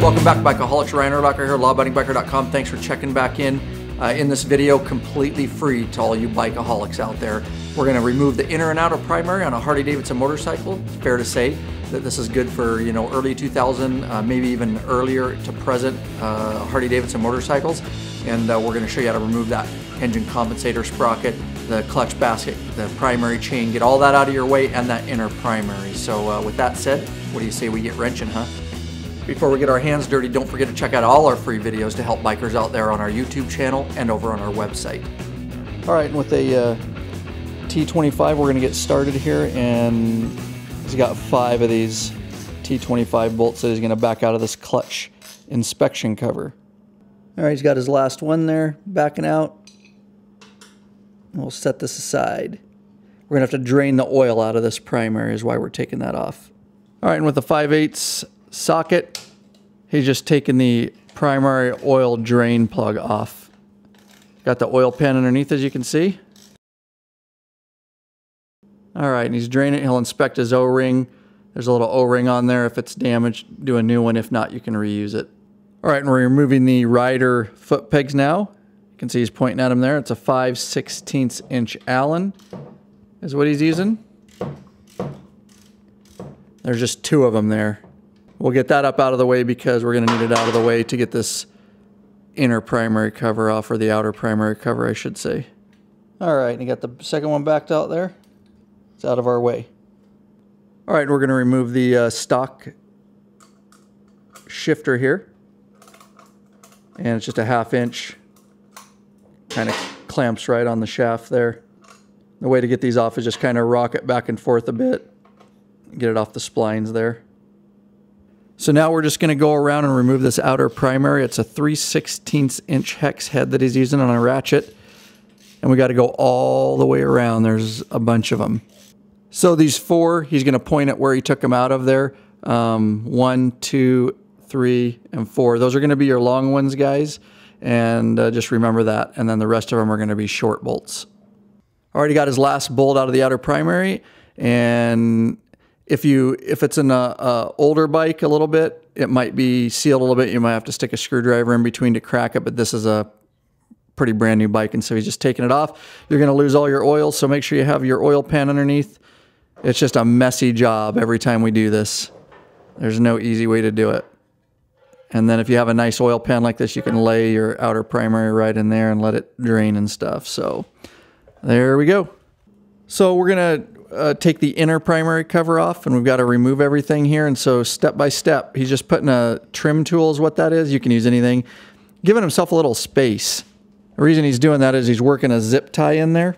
Welcome back, Bikeaholics. Ryan Urlacher here, lawabidingbiker.com. Thanks for checking back in. In this video, completely free to all you bikeaholics out there. We're going to remove the inner and outer primary on a Harley-Davidson motorcycle. It's fair to say that this is good for, you know, early 2000, maybe even earlier to present Harley-Davidson motorcycles. And we're going to show you how to remove that engine compensator sprocket, the clutch basket, the primary chain, get all that out of your way, and that inner primary. So with that said, what do you say we get wrenching, huh? Before we get our hands dirty, don't forget to check out all our free videos to help bikers out there on our YouTube channel and over on our website. All right, and with a T25, we're going to get started here, and he's got 5 of these T25 bolts that he's going to back out of this clutch inspection cover. All right, he's got his last one there, backing out. We'll set this aside. We're going to have to drain the oil out of this primary is why we're taking that off. All right, and with the 5/8 socket, he's just taking the primary oil drain plug off. Got the oil pan underneath, as you can see. All right, and he's draining it. He'll inspect his O-ring. There's a little O-ring on there. If it's damaged, do a new one. If not, you can reuse it. All right, and we're removing the rider foot pegs now. You can see he's pointing at him there. It's a 5/16 inch Allen is what he's using. There's just 2 of them there. We'll get that up out of the way because we're going to need it out of the way to get this inner primary cover off, or the outer primary cover, I should say. All right, and you got the second one backed out there. It's out of our way. All right, we're going to remove the stock shifter here. And it's just a 1/2 inch. Kind of clamps right on the shaft there. The way to get these off is just kind of rock it back and forth a bit. Get it off the splines there. So now we're just going to go around and remove this outer primary. It's a 3/16 inch hex head that he's using on a ratchet. And we got to go all the way around. There's a bunch of them. So these 4, he's going to point at where he took them out of there. 1, 2, 3, and 4. Those are going to be your long ones, guys. And just remember that. And then the rest of them are going to be short bolts. Already got his last bolt out of the outer primary. And if it's in a older bike a little bit, it might be sealed a little bit. You might have to stick a screwdriver in between to crack it, but this is a pretty brand new bike, and so he's just taking it off. You're going to lose all your oil, so make sure you have your oil pan underneath. It's just a messy job every time we do this. There's no easy way to do it. And then if you have a nice oil pan like this, you can lay your outer primary right in there and let it drain and stuff. So there we go. So we're going to take the inner primary cover off, and we've got to remove everything here. And so step by step, he's just putting a trim tool is what that is. You can use anything. Giving himself a little space. The reason he's doing that is he's working a zip tie in there.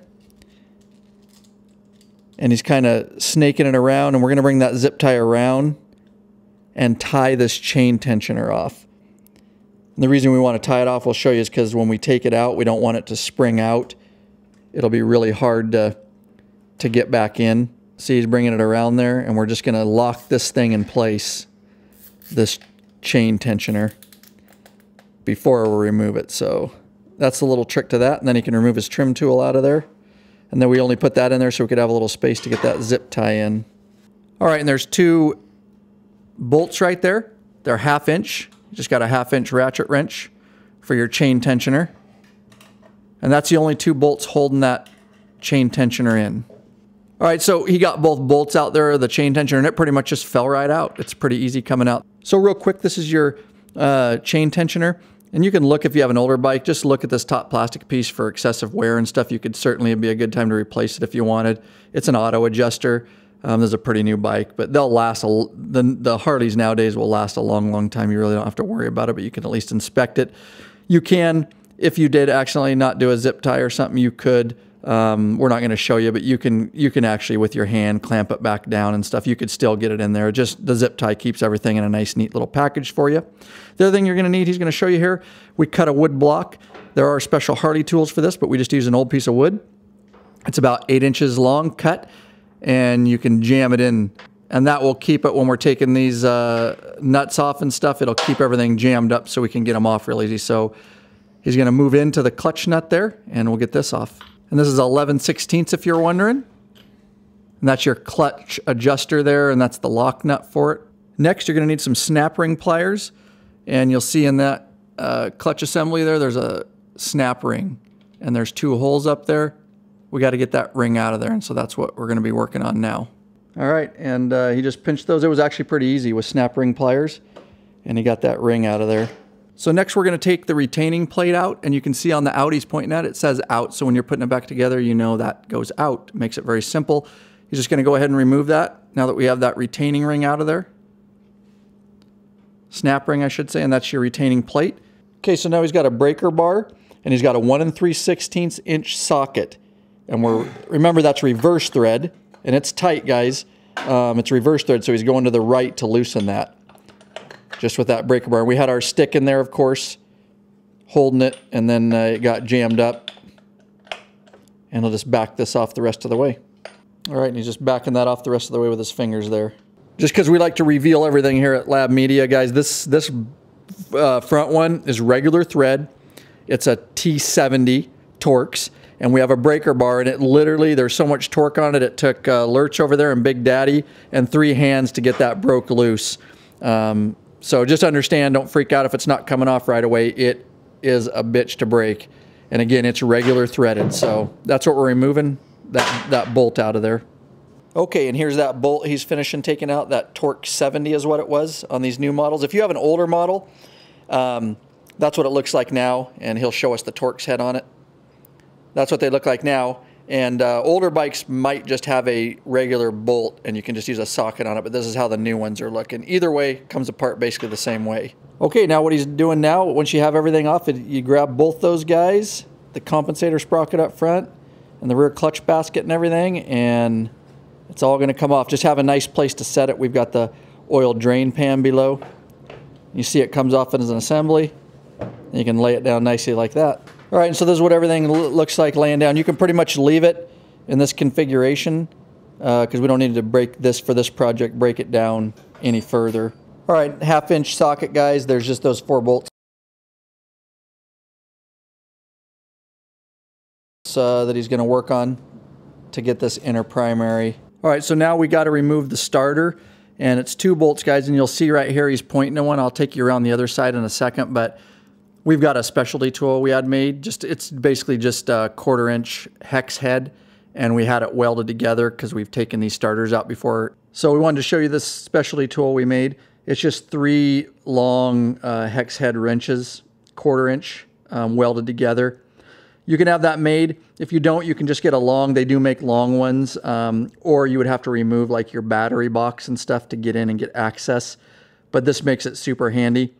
And he's kind of snaking it around, and we're going to bring that zip tie around and tie this chain tensioner off. And the reason we want to tie it off, we'll show you, is because when we take it out, we don't want it to spring out. It'll be really hard to get back in. See, he's bringing it around there, and we're just going to lock this thing in place, this chain tensioner, before we remove it. So that's a little trick to that. And then he can remove his trim tool out of there. And then we only put that in there so we could have a little space to get that zip tie in. All right, and there's 2 bolts right there. They're 1/2 inch. You just got a 1/2 inch ratchet wrench for your chain tensioner. And that's the only 2 bolts holding that chain tensioner in. All right, so he got both bolts out there, the chain tensioner, and it pretty much just fell right out. It's pretty easy coming out. So real quick, this is your chain tensioner. And you can look, if you have an older bike, just look at this top plastic piece for excessive wear and stuff. You could certainly, it'd be a good time to replace it if you wanted. It's an auto adjuster. This is a pretty new bike, but they'll last, the Harleys nowadays will last a long, long time. You really don't have to worry about it, but you can at least inspect it. You can, if you did accidentally not do a zip tie or something, you could. We're not going to show you, but you can actually with your hand clamp it back down and stuff. You could still get it in there. Just the zip tie keeps everything in a nice, neat little package for you. The other thing you're going to need, he's going to show you here, we cut a wood block. There are special Harley tools for this, but we just use an old piece of wood. It's about 8 inches long cut, and you can jam it in, and that will keep it when we're taking these nuts off and stuff. It'll keep everything jammed up so we can get them off real easy. So he's going to move into the clutch nut there, and we'll get this off. And this is 11/16 if you're wondering. And that's your clutch adjuster there, and that's the lock nut for it. Next, you're going to need some snap ring pliers. And you'll see in that clutch assembly there's a snap ring. And there's 2 holes up there. We got to get that ring out of there. And so that's what we're going to be working on now. All right, and he just pinched those. It was actually pretty easy with snap ring pliers. And he got that ring out of there. So next we're going to take the retaining plate out. And you can see on the out he's pointing at it, it says out. So when you're putting it back together, you know that goes out. Makes it very simple. He's just going to go ahead and remove that now that we have that retaining ring out of there. Snap ring, I should say, and that's your retaining plate. Okay, so now he's got a breaker bar, and he's got a 1 3/16 inch socket. And remember that's reverse thread, and it's tight, guys. It's reverse thread, so he's going to the right to loosen that. Just with that breaker bar. We had our stick in there, of course, holding it, and then it got jammed up. And he'll just back this off the rest of the way. All right, and he's just backing that off the rest of the way with his fingers there. Just because we like to reveal everything here at Lab Media, guys, this front one is regular thread. It's a T70 Torx, and we have a breaker bar, and it literally, there's so much torque on it, it took Lurch over there and Big Daddy and 3 hands to get that broke loose. So just understand, don't freak out if it's not coming off right away. It is a bitch to break. And again, it's regular threaded, so that's what we're removing, that bolt out of there. Okay, and here's that bolt he's finishing taking out. That Torx 70 is what it was on these new models. If you have an older model, that's what it looks like now, and he'll show us the Torx head on it. That's what they look like now. And older bikes might just have a regular bolt, and you can just use a socket on it, but this is how the new ones are looking. Either way, comes apart basically the same way. Okay, now what he's doing now, once you have everything off, you grab both those guys, the compensator sprocket up front, and the rear clutch basket and everything, and it's all going to come off. Just have a nice place to set it. We've got the oil drain pan below. You see it comes off as an assembly. And you can lay it down nicely like that. All right, and so this is what everything looks like laying down. You can pretty much leave it in this configuration because we don't need to break this for this project, break it down any further. All right, 1/2 inch socket, guys. There's just those 4 bolts that he's going to work on to get this inner primary. All right, so now we got to remove the starter, and it's 2 bolts, guys, and you'll see right here he's pointing to one. I'll take you around the other side in a second, but we've got a specialty tool we had made. It's basically just a 1/4 inch hex head, and we had it welded together because we've taken these starters out before. So we wanted to show you this specialty tool we made. It's just 3 long hex head wrenches, 1/4 inch, welded together. You can have that made. If you don't, you can just get a long. They do make long ones, or you would have to remove like your battery box and stuff to get in and get access. But this makes it super handy.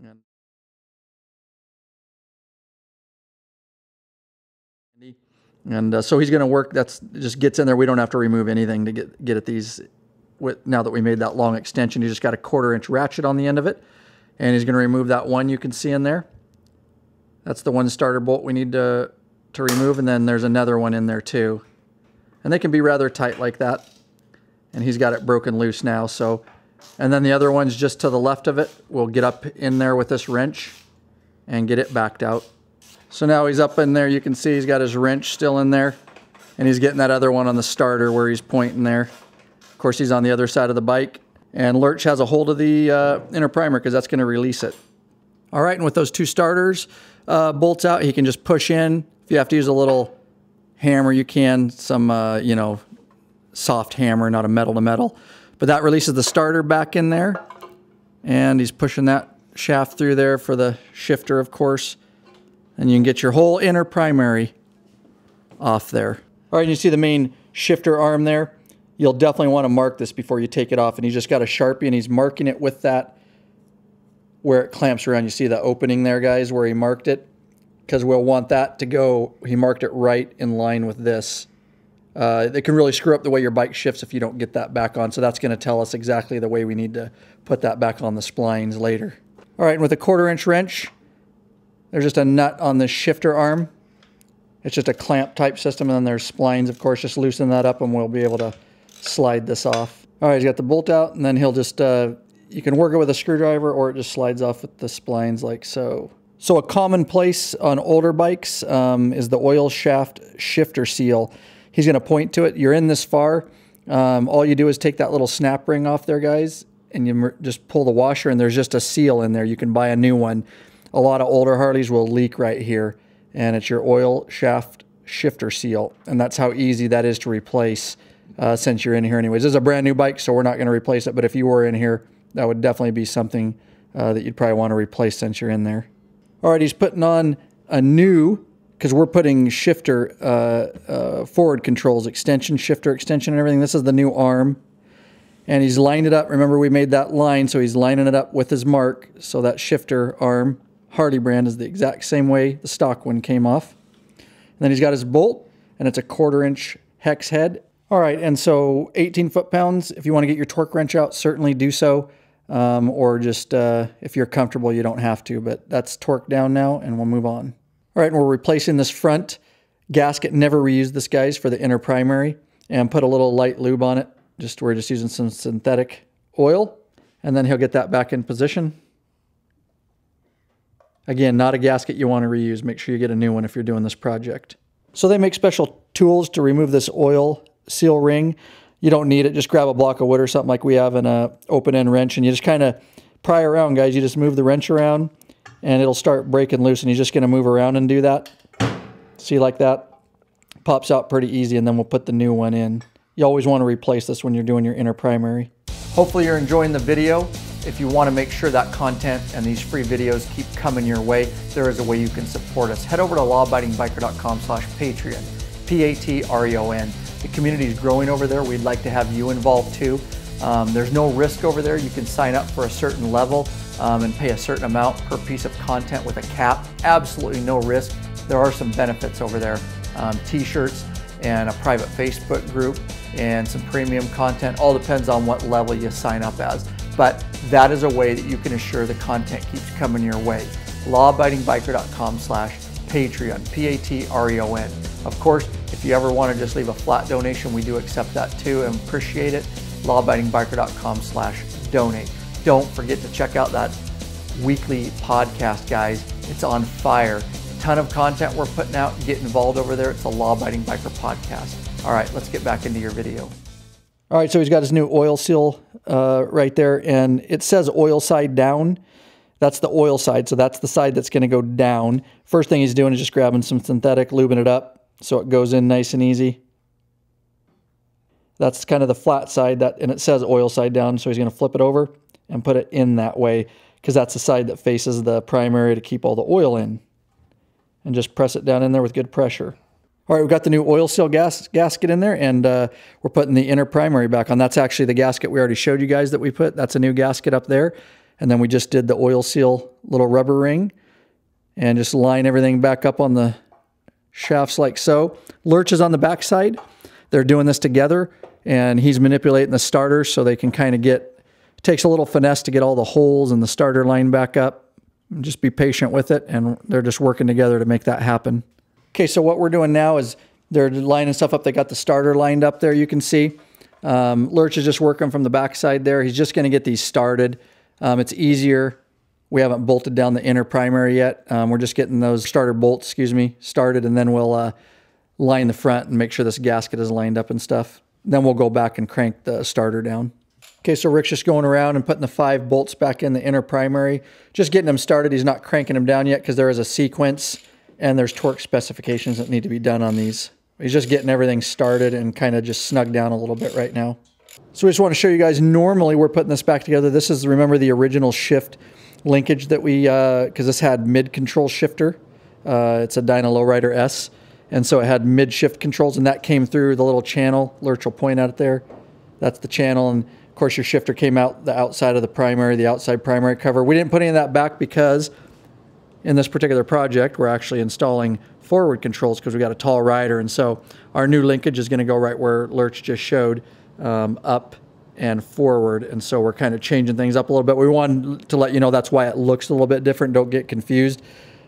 And so he's going to work. That's just gets in there. We don't have to remove anything to get at these. Now that we made that long extension, you just got a 1/4 inch ratchet on the end of it, and he's going to remove that one you can see in there. That's the one starter bolt we need to remove, and then there's another one in there too. And they can be rather tight like that. And he's got it broken loose now. So, and then the other one's just to the left of it. We'll get up in there with this wrench and get it backed out. So now he's up in there. You can see he's got his wrench still in there, and he's getting that other one on the starter where he's pointing there. Of course, he's on the other side of the bike, and Lurch has a hold of the inner primer because that's going to release it. All right, and with those 2 starters bolts out, he can just push in. If you have to use a little hammer, you can. Some, you know, soft hammer, not a metal to metal. But that releases the starter back in there, and he's pushing that shaft through there for the shifter, of course. And you can get your whole inner primary off there. All right, you see the main shifter arm there? You'll definitely want to mark this before you take it off. And he's just got a Sharpie, and he's marking it with that where it clamps around. You see the opening there, guys, where he marked it? Because we'll want that to go, he marked it right in line with this. It can really screw up the way your bike shifts if you don't get that back on. So that's going to tell us exactly the way we need to put that back on the splines later. All right, and with a 1/4 inch wrench, there's just a nut on the shifter arm. It's just a clamp type system, and then there's splines, of course. Just loosen that up and we'll be able to slide this off. All right, he's got the bolt out, and then he'll just, you can work it with a screwdriver, or it just slides off with the splines like so. So a common place on older bikes is the oil shaft shifter seal. He's going to point to it. You're in this far. All you do is take that little snap ring off there, guys, and you just pull the washer and there's just a seal in there. You can buy a new one. A lot of older Harleys will leak right here, and it's your oil shaft shifter seal, and that's how easy that is to replace since you're in here anyways. This is a brand new bike, so we're not going to replace it, but if you were in here, that would definitely be something that you'd probably want to replace since you're in there. All right, he's putting on a new, because we're putting shifter forward controls, extension, shifter extension and everything. This is the new arm. And he's lined it up. Remember, we made that line, so he's lining it up with his mark. So that shifter arm, Harley brand, is the exact same way the stock one came off. And then he's got his bolt, and it's a 1/4 inch hex head. All right, and so 18 foot-pounds. If you want to get your torque wrench out, certainly do so. Or just, if you're comfortable, you don't have to. But that's torqued down now, and we'll move on. All right, and we're replacing this front gasket. Never reuse this, guys, for the inner primary. And put a little light lube on it. We're just using some synthetic oil, and then he'll get that back in position. Again, not a gasket you want to reuse. Make sure you get a new one if you're doing this project. So they make special tools to remove this oil seal ring. You don't need it. Just grab a block of wood or something like we have in a open-end wrench, and you just kind of pry around, guys. You just move the wrench around, and it'll start breaking loose, and you're just going to move around and do that. See, like that? Pops out pretty easy, and then we'll put the new one in. You always want to replace this when you're doing your inner primary. Hopefully you're enjoying the video. If you want to make sure that content and these free videos keep coming your way, there is a way you can support us. Head over to lawabidingbiker.com/Patreon, Patreon. The community is growing over there. We'd like to have you involved too. There's no risk over there. You can sign up for a certain level and pay a certain amount per piece of content with a cap. Absolutely no risk. There are some benefits over there. T-shirts and a private Facebook group and some premium content. All depends on what level you sign up as. But that is a way that you can assure the content keeps coming your way. lawabidingbiker.com/Patreon, Patreon. Of course, if you ever want to just leave a flat donation, we do accept that too and appreciate it. lawabidingbiker.com/donate. Don't forget to check out that weekly podcast, guys. It's on fire. Ton of content we're putting out. Get involved over there. It's the Law Abiding Biker Podcast. All right, let's get back into your video. All right, so he's got his new oil seal right there, and it says oil side down. That's the oil side, so that's the side that's going to go down. First thing he's doing is just grabbing some synthetic, lubing it up so it goes in nice and easy. That's kind of the flat side, and it says oil side down, so he's going to flip it over and put it in that way because that's the side that faces the primary to keep all the oil in. And just press it down in there with good pressure. All right, we've got the new oil seal gasket in there, and we're putting the inner primary back on. That's actually the gasket we already showed you guys that we put. That's a new gasket up there. And then we just did the oil seal little rubber ring and just line everything back up on the shafts like so. Lurch is on the back side. They're doing this together, and he's manipulating the starter so they can kind of get, it takes a little finesse to get all the holes in the starter line back up. Just be patient with it, and they're just working together to make that happen. Okay, so what we're doing now is they're lining stuff up. They got the starter lined up there, you can see. Lurch is just working from the back side there. He's just going to get these started. It's easier. We haven't bolted down the inner primary yet. We're just getting those starter bolts, started, and then we'll line the front and make sure this gasket is lined up and stuff. Then we'll go back and crank the starter down. Okay, so Rick's just going around and putting the 5 bolts back in the inner primary. Just getting them started. He's not cranking them down yet because there is a sequence and there's torque specifications that need to be done on these. He's just getting everything started and kind of just snugged down a little bit right now. So we just want to show you guys, normally we're putting this back together. This is, remember, the original shift linkage that we, because this had mid-control shifter. It's a Dyna Lowrider S. And so it had mid-shift controls, and that came through the little channel. Lurch will point at it there. That's the channel, and of course, your shifter came out the outside of the primary, the outside primary cover. We didn't put any of that back because in this particular project, we're actually installing forward controls because we got a tall rider. And so our new linkage is going to go right where Lurch just showed, up and forward. And so we're kind of changing things up a little bit. We wanted to let you know that's why it looks a little bit different. Don't get confused.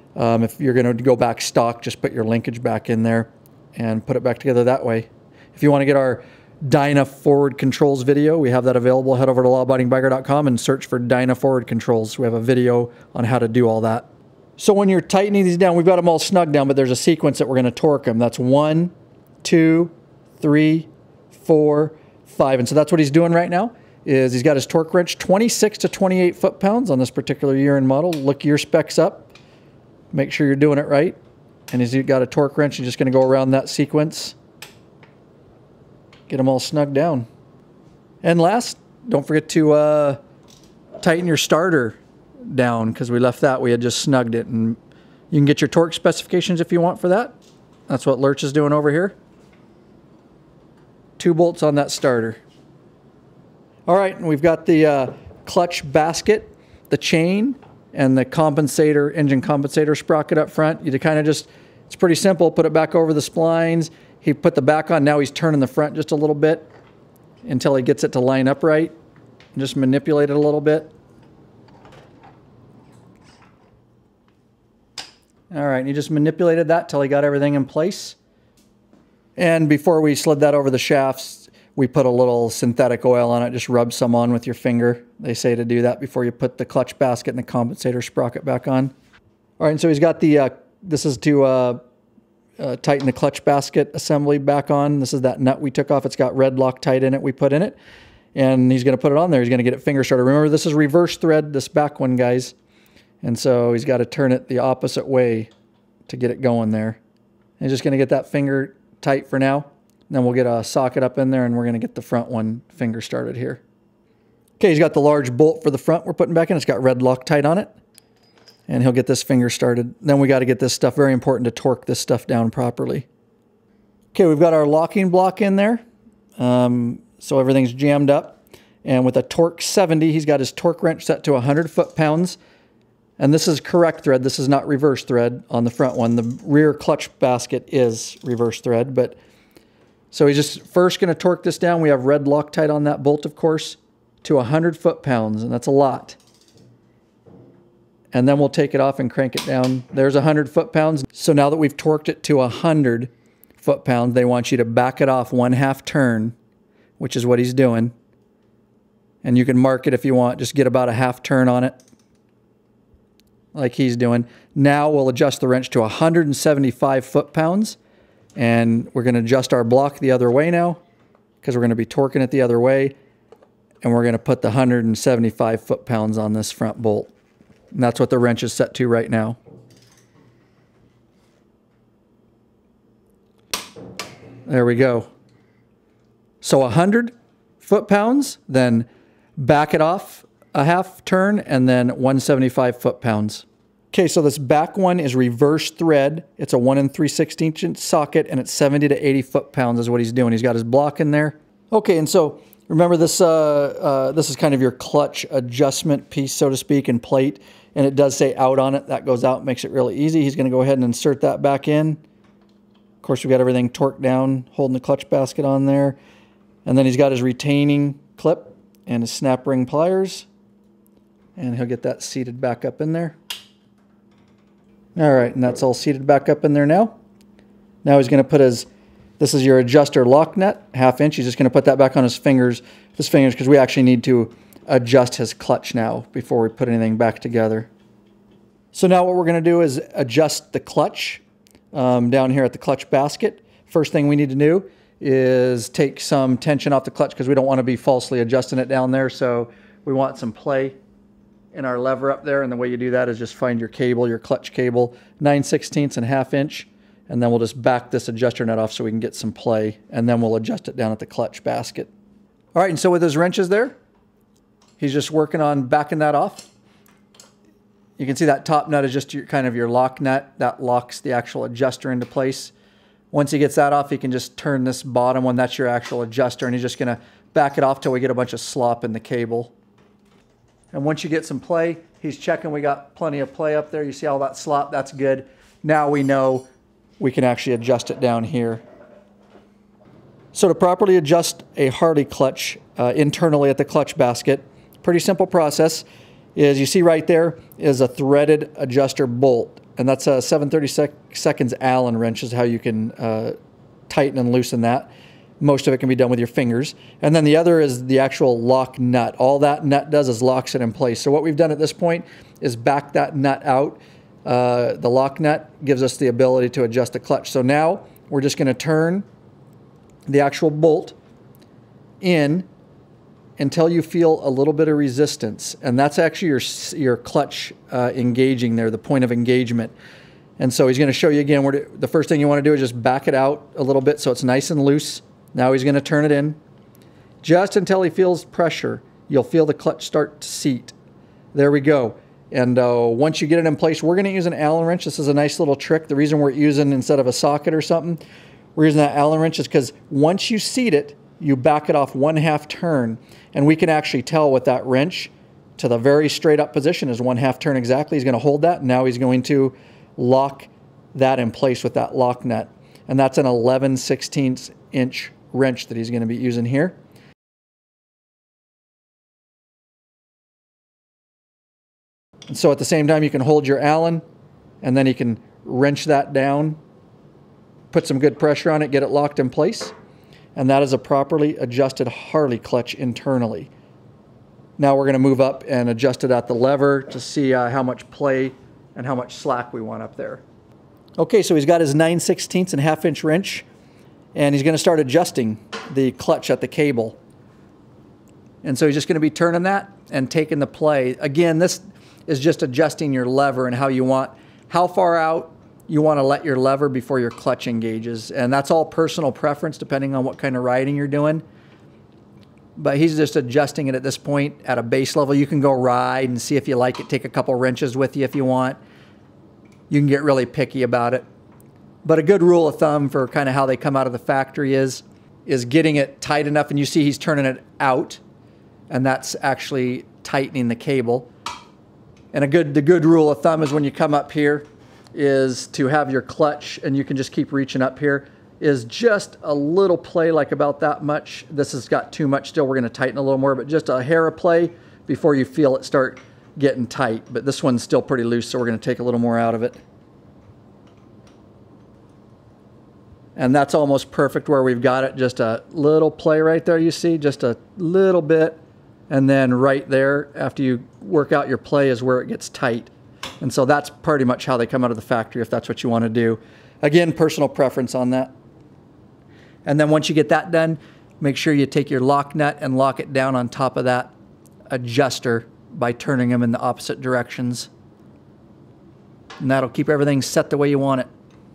If you're going to go back stock, just put your linkage back in there and put it back together that way. If you want to get our Dyna forward controls video, we have that available. Head over to lawabidingbiker.com and search for Dyna forward controls. We have a video on how to do all that. So when you're tightening these down, we've got them all snug down, but there's a sequence that we're going to torque them. That's 1, 2, 3, 4, 5. And so that's what he's doing right now. is he's got his torque wrench 26 to 28 foot-pounds on this particular year and model. Look your specs up. Make sure you're doing it right. And he's got a torque wrench. You're just going to go around that sequence. Get them all snugged down. And last, don't forget to tighten your starter down, because we left that. We had just snugged it. And you can get your torque specifications if you want for that. That's what Lurch is doing over here. 2 bolts on that starter. All right, and we've got the clutch basket, the chain, and the compensator, engine compensator sprocket up front. You kind of just, it's pretty simple. Put it back over the splines. He put the back on. Now he's turning the front just a little bit until he gets it to line up right. And just manipulate it a little bit. All right, and he just manipulated that till he got everything in place. And before we slid that over the shafts, we put a little synthetic oil on it. Just rub some on with your finger. They say to do that before you put the clutch basket and the compensator sprocket back on. All right, and so he's got the, this is to tighten the clutch basket assembly back on. This is that nut we took off. It's got red Loctite in it we put in it. And he's going to put it on there. He's going to get it finger started. Remember, this is reverse thread, this back one, guys. And so he's got to turn it the opposite way to get it going there. And he's just going to get that finger tight for now. Then we'll get a socket up in there, and we're going to get the front one finger started here. Okay, he's got the large bolt for the front we're putting back in. It's got red Loctite on it. And he'll get this finger started. Then we got to get this stuff, very important to torque this stuff down properly. Okay, we've got our locking block in there. So everything's jammed up. And with a torque 70, he's got his torque wrench set to 100 foot-pounds. And this is correct thread. This is not reverse thread on the front one. The rear clutch basket is reverse thread. But so he's just first going to torque this down. We have red Loctite on that bolt, of course, to 100 foot-pounds. And that's a lot. And then we'll take it off and crank it down. There's 100 foot-pounds. So now that we've torqued it to 100 foot-pounds, they want you to back it off 1/2 turn, which is what he's doing. And you can mark it if you want. Just get about a 1/2 turn on it, like he's doing. Now we'll adjust the wrench to 175 foot-pounds. And we're going to adjust our block the other way now, because we're going to be torquing it the other way. And we're going to put the 175 foot-pounds on this front bolt. And that's what the wrench is set to right now. There we go. So 100 foot-pounds, then back it off a 1/2 turn, and then 175 foot-pounds. Okay, so this back one is reverse thread. It's a 1 3/16 inch socket, and it's 70 to 80 foot-pounds is what he's doing. He's got his block in there. Okay, and so remember this, this is kind of your clutch adjustment piece, so to speak, and plate. And it does say out on it. That goes out, makes it really easy. He's going to go ahead and insert that back in. Of course, we've got everything torqued down, holding the clutch basket on there. And then he's got his retaining clip and his snap ring pliers. And he'll get that seated back up in there. All right, and that's all seated back up in there now. Now he's going to put his, this is your adjuster lock nut, 1/2 inch. He's just going to put that back on his fingers, because we actually need to adjust his clutch now before we put anything back together. So now what we're going to do is adjust the clutch down here at the clutch basket. First thing we need to do is take some tension off the clutch, because we don't want to be falsely adjusting it down there. So we want some play in our lever up there, and the way you do that is just find your cable, your clutch cable, 9/16 and 1/2 inch, and then we'll just back this adjuster nut off so we can get some play, and then we'll adjust it down at the clutch basket. All right, and so with his wrenches there, he's just working on backing that off. You can see that top nut is just your, kind of your lock nut. That locks the actual adjuster into place. Once he gets that off, he can just turn this bottom one. That's your actual adjuster, and he's just going to back it off till we get a bunch of slop in the cable. And once you get some play, he's checking we got plenty of play up there. You see all that slop? That's good. Now we know we can actually adjust it down here. So to properly adjust a Harley clutch internally at the clutch basket, pretty simple process. Is you see right there is a threaded adjuster bolt, and that's a 7/32 Allen wrench is how you can tighten and loosen that. Most of it can be done with your fingers. And then the other is the actual lock nut. All that nut does is locks it in place. So what we've done at this point is back that nut out. The lock nut gives us the ability to adjust the clutch. So now we're just going to turn the actual bolt in until you feel a little bit of resistance. And that's actually your clutch engaging there, the point of engagement. And so he's going to show you again, the first thing you want to do is just back it out a little bit so it's nice and loose. Now he's going to turn it in. Just until he feels pressure, you'll feel the clutch start to seat. There we go. And once you get it in place, we're going to use an Allen wrench. This is a nice little trick. The reason we're using, instead of a socket or something, we're using that Allen wrench is because once you seat it, you back it off 1/2 turn. And we can actually tell with that wrench to the very straight up position is 1/2 turn exactly. He's going to hold that. Now he's going to lock that in place with that lock nut. And that's an 11/16 inch wrench that he's going to be using here. And so at the same time, you can hold your Allen, and then you can wrench that down, put some good pressure on it, get it locked in place. And that is a properly adjusted Harley clutch internally. Now we're going to move up and adjust it at the lever to see how much play and how much slack we want up there. Okay, so he's got his 9/16 and 1/2 inch wrench, and he's going to start adjusting the clutch at the cable. And so he's just going to be turning that and taking the play. Again, this is just adjusting your lever and how far out you want to let your lever before your clutch engages. And that's all personal preference depending on what kind of riding you're doing. But he's just adjusting it at this point at a base level. You can go ride and see if you like it. Take a couple wrenches with you if you want. You can get really picky about it. But a good rule of thumb for kind of how they come out of the factory is getting it tight enough. And you see he's turning it out. And that's actually tightening the cable. And the good rule of thumb is when you come up here is to have your clutch, and you can just keep reaching up here, is just a little play, like about that much. This has got too much still. We're going to tighten a little more, but just a hair of play before you feel it start getting tight. But this one's still pretty loose, so we're going to take a little more out of it. And that's almost perfect where we've got it. Just a little play right there, you see, just a little bit. And then right there, after you work out your play, is where it gets tight. And so that's pretty much how they come out of the factory, if that's what you want to do. Again, personal preference on that. And then once you get that done, make sure you take your lock nut and lock it down on top of that adjuster by turning them in the opposite directions. And that'll keep everything set the way you want it.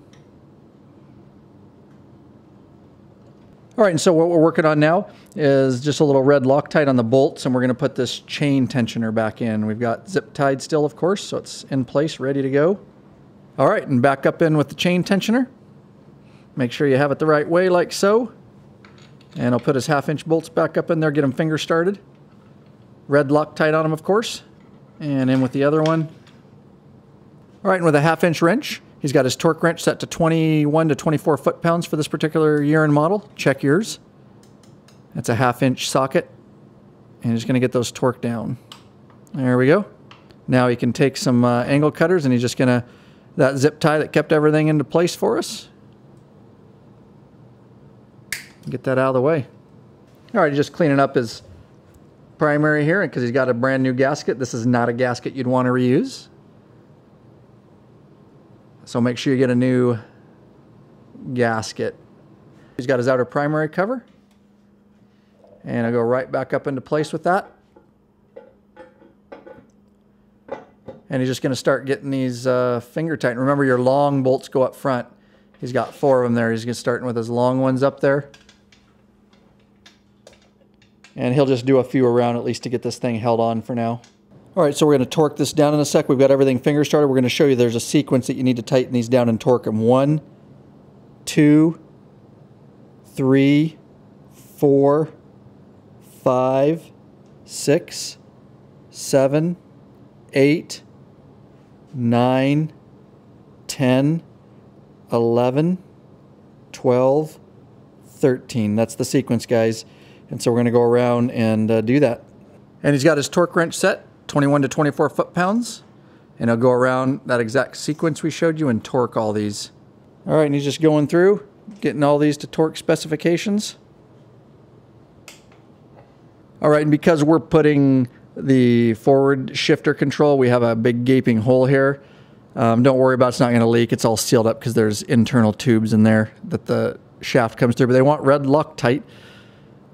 All right, and so what we're working on now is just a little red Loctite on the bolts, and we're going to put this chain tensioner back in. We've got zip tied still, of course, so it's in place, ready to go. All right, and back up in with the chain tensioner. Make sure you have it the right way, like so. And I'll put his 1/2 inch bolts back up in there, get them finger started. Red Loctite on them, of course. And in with the other one. All right, and with a 1/2 inch wrench, he's got his torque wrench set to 21 to 24 foot-pounds for this particular year and model. Check yours. That's a 1/2 inch socket. And he's going to get those torque down. There we go. Now he can take some angle cutters, and he's just going to, that zip tie that kept everything into place for us. Get that out of the way. All right, just cleaning up his primary here because he's got a brand new gasket. This is not a gasket you'd want to reuse. So make sure you get a new gasket. He's got his outer primary cover. And I'll go right back up into place with that. And he's just going to start getting these finger tightened. Remember, your long bolts go up front. He's got 4 of them there. He's going to start with his long ones up there. And he'll just do a few around at least to get this thing held on for now. All right, so we're going to torque this down in a sec. We've got everything finger started. We're going to show you there's a sequence that you need to tighten these down and torque them. 1, 2, 3, 4, 5, 6, 7, 8, 9, 10, 11, 12, 13. That's the sequence, guys. And so we're going to go around and do that. And he's got his torque wrench set, 21 to 24 foot-pounds. And he'll go around that exact sequence we showed you and torque all these. All right, and he's just going through, getting all these to torque specifications. All right, and because we're putting the forward shifter control, we have a big gaping hole here. Don't worry about it, it's not going to leak. It's all sealed up because there's internal tubes in there that the shaft comes through. But they want red Loctite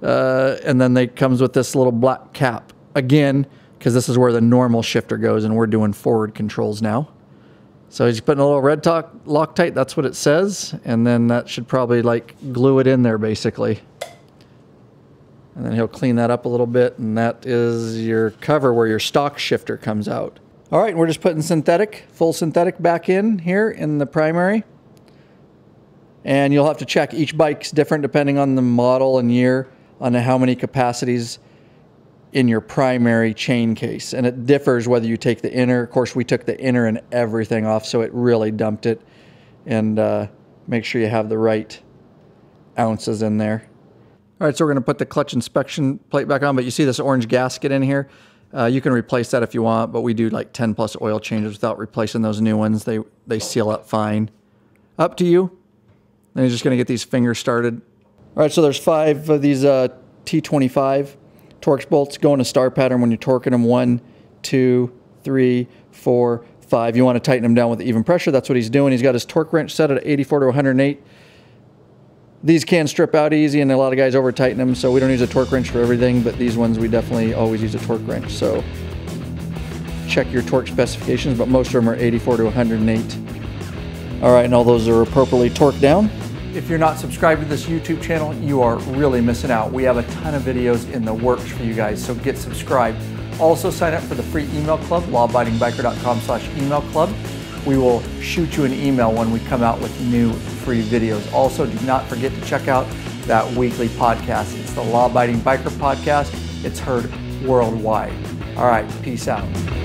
And then they comes with this little black cap. Again, because this is where the normal shifter goes, and we're doing forward controls now. So he's putting a little red Loctite, that's what it says. And then that should probably like glue it in there basically. And then he'll clean that up a little bit, and that is your cover where your stock shifter comes out. All right, we're just putting full synthetic back in here in the primary. And you'll have to check, each bike's different depending on the model and year, on how many capacities in your primary chain case. And it differs whether you take the inner. Of course, we took the inner and everything off, so it really dumped it. And make sure you have the right ounces in there. All right, so we're going to put the clutch inspection plate back on, but you see this orange gasket in here. You can replace that if you want, but we do like 10 plus oil changes without replacing those new ones. They seal up fine. Up to you. Then you're just going to get these fingers started. All right, so there's 5 of these T25 Torx bolts going to star pattern when you're torquing them. 1, 2, 3, 4, 5. You want to tighten them down with even pressure. That's what he's doing. He's got his torque wrench set at 84 to 108. These can strip out easy, and a lot of guys over tighten them, so we don't use a torque wrench for everything, but these ones we definitely always use a torque wrench. So check your torque specifications, but most of them are 84 to 108. All right, and all those are appropriately torqued down. If you're not subscribed to this YouTube channel, you are really missing out. We have a ton of videos in the works for you guys, so get subscribed. Also sign up for the free email club, lawabidingbiker.com/email club. We will shoot you an email when we come out with new free videos. Also, do not forget to check out that weekly podcast. It's the Law Abiding Biker Podcast. It's heard worldwide. All right, peace out.